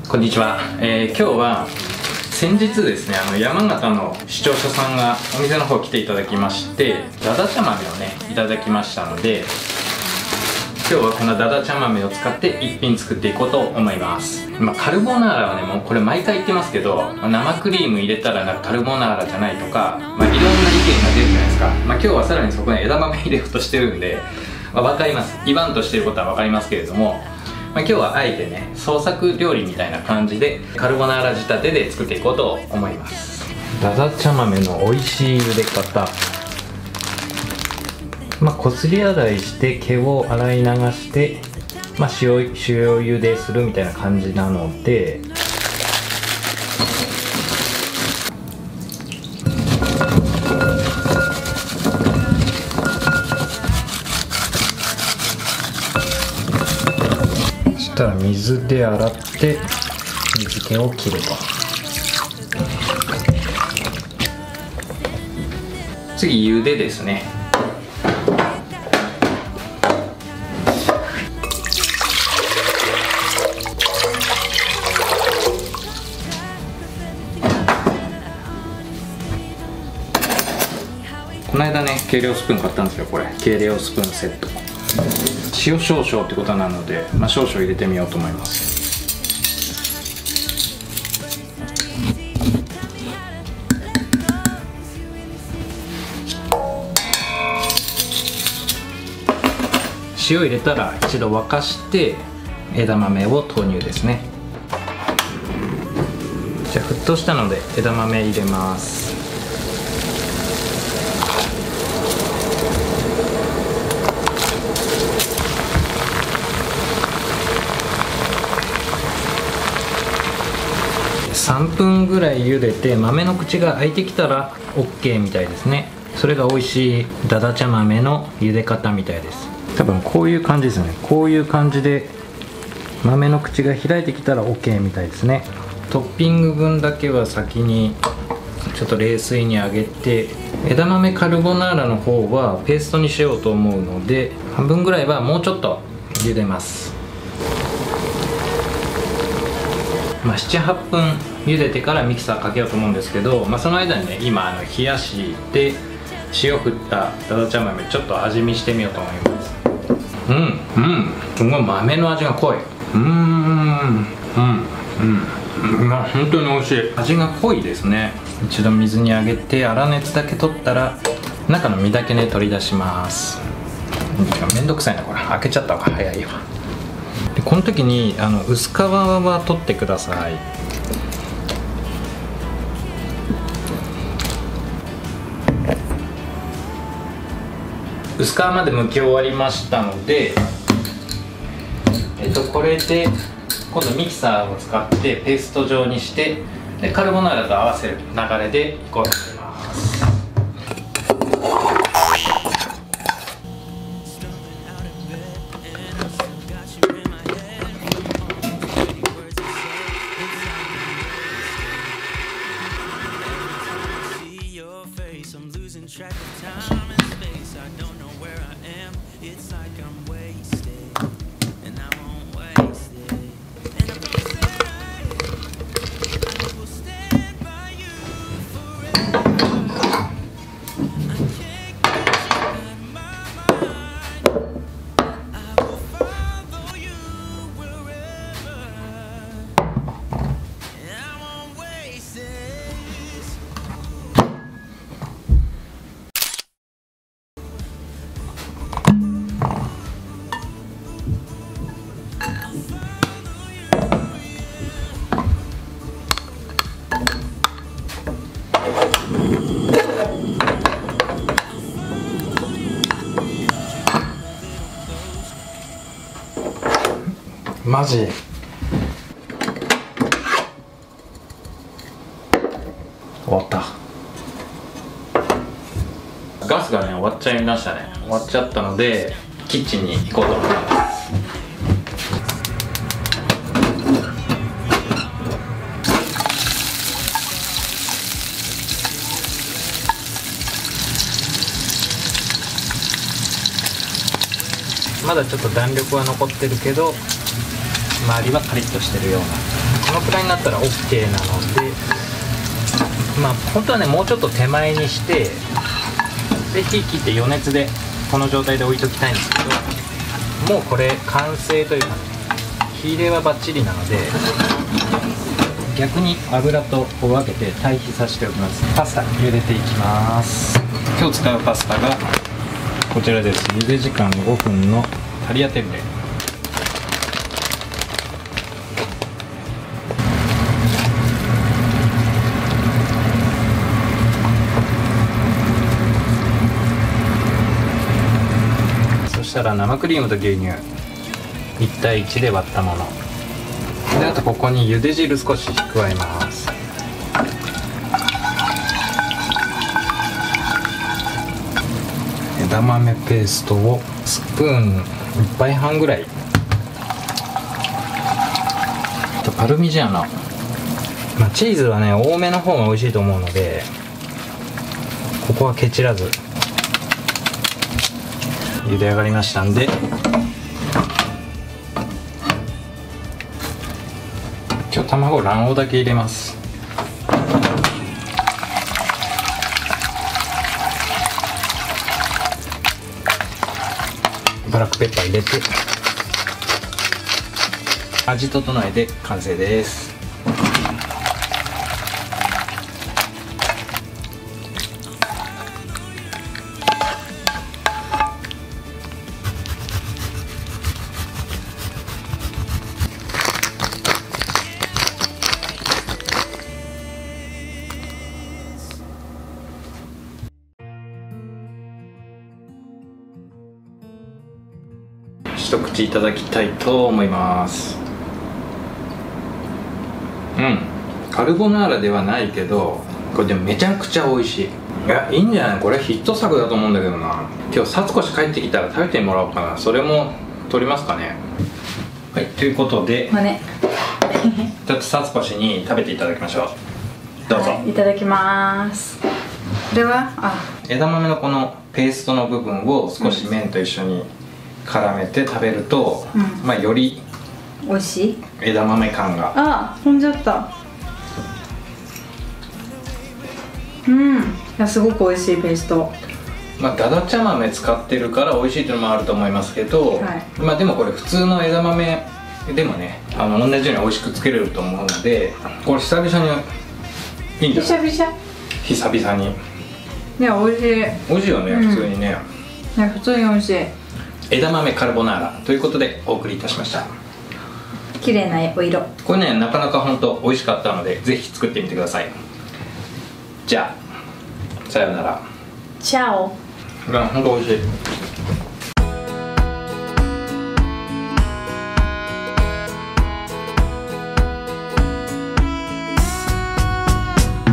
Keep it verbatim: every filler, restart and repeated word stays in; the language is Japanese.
こんにちは、えー、今日は先日ですね、あの山形の視聴者さんがお店の方来ていただきまして、だだちゃ豆をねいただきましたので、今日はこのだだちゃ豆を使って一品作っていこうと思います。まあ、カルボナーラはね、もうこれ毎回言ってますけど、生クリーム入れたらなんかカルボナーラじゃないとか、まあ、いろんな意見が出るじゃないですか。まあ、今日はさらにそこに枝豆入れようとしてるんで、まあ、分かります、言わんとしてることは分かりますけれども、まあ、今日はあえてね創作料理みたいな感じでカルボナーラ仕立てで作っていこうと思います。だだちゃ豆の美味しい茹で方、まあ、こすり洗いして毛を洗い流して、まあ、塩、塩茹でするみたいな感じなので、そしたら水で洗って水気を切ると。次茹でですね。この間ね計量スプーン買ったんですよ。これ計量スプーンセット、塩少々ってことなので、まあ、少々入れてみようと思います。塩入れたら一度沸かして枝豆を投入ですね。じゃあ沸騰したので枝豆入れます。さんぷんぐらい茹でて豆の口が開いてきたら オーケー みたいですね。それが美味しいだだちゃ豆の茹で方みたいです。多分こういう感じですね。こういう感じで豆の口が開いてきたら オーケー みたいですね。トッピング分だけは先にちょっと冷水にあげて、枝豆カルボナーラの方はペーストにしようと思うので、半分ぐらいはもうちょっと茹でます。まあ、ななはっぷん茹でてからミキサーかけようと思うんですけど、まあ、その間にね今あの冷やして塩振っただだちゃ豆ちょっと味見してみようと思います。うんうんすごい豆の味が濃い。うーんうんうんまあ本当に美味しい。味が濃いですね。一度水にあげて粗熱だけ取ったら中の身だけね取り出します。めんどくさいなこれ、開けちゃった方が早いわ。でこの時にあの薄皮は取ってください。薄皮まで剥き終わりましたので、えっと、これで今度ミキサーを使ってペースト状にして、でカルボナーラと合わせる流れでいこうと思います。マジ終わった。ガスがね終わっちゃいましたね。終わっちゃったのでキッチンに行こうと思います。まだちょっと弾力は残ってるけど周りはカリッとしてるような、 このくらいになったら オーケー なので、まあ本当はねもうちょっと手前にしてで火切って余熱でこの状態で置いときたいんですけど、もうこれ完成というかね、火入れはバッチリなので逆に油と分けて対比させておきます。パスタ茹でていきます。今日使うパスタがこちらです。茹で時間ごふんのタリアテッレ。そしたら生クリームと牛乳いち対いちで割ったもので、あとここに茹で汁少し加えます。枝豆ペーストをスプーンいっぱいはんぐらい、あとパルミジャーノ、まあ、チーズはね多めの方が美味しいと思うのでここはケチらず。茹で上がりましたんで今日卵卵黄だけ入れます。ブラックペッパー入れて味整えて完成です。一口いただきたいと思います。うん、カルボナーラではないけどこれでもめちゃくちゃ美味しい。いや、いいんじゃない、これヒット作だと思うんだけどな。今日サツコシ帰ってきたら食べてもらおうかな。それも撮りますかね。はい、ということで、 まあね、 ちょっとサツコシに食べていただきましょう。どうぞ。 はい、いただきます。これはあ枝豆のこのペーストの部分を少し麺と一緒に絡めて食べると、うん、まあより美味しい枝豆感が。 あ、飛んじゃった。うん、いやすごく美味しいペースト。 まあダダ茶豆使ってるから美味しいっていうのもあると思いますけど、はい、まあでもこれ普通の枝豆でもね、あの同じように美味しくつけれると思うので、これ久々にいいんじゃない？ 久々 久々に。 いや美味しい。 美味しいよね、うん、普通にね。 いや普通に美味しい。 枝豆カルボナーラということでお送りいたしました。 綺麗なお色。これね、なかなか本当美味しかったのでぜひ作ってみてください。じゃあさようなら。 チャオ。 いや本当美味しい。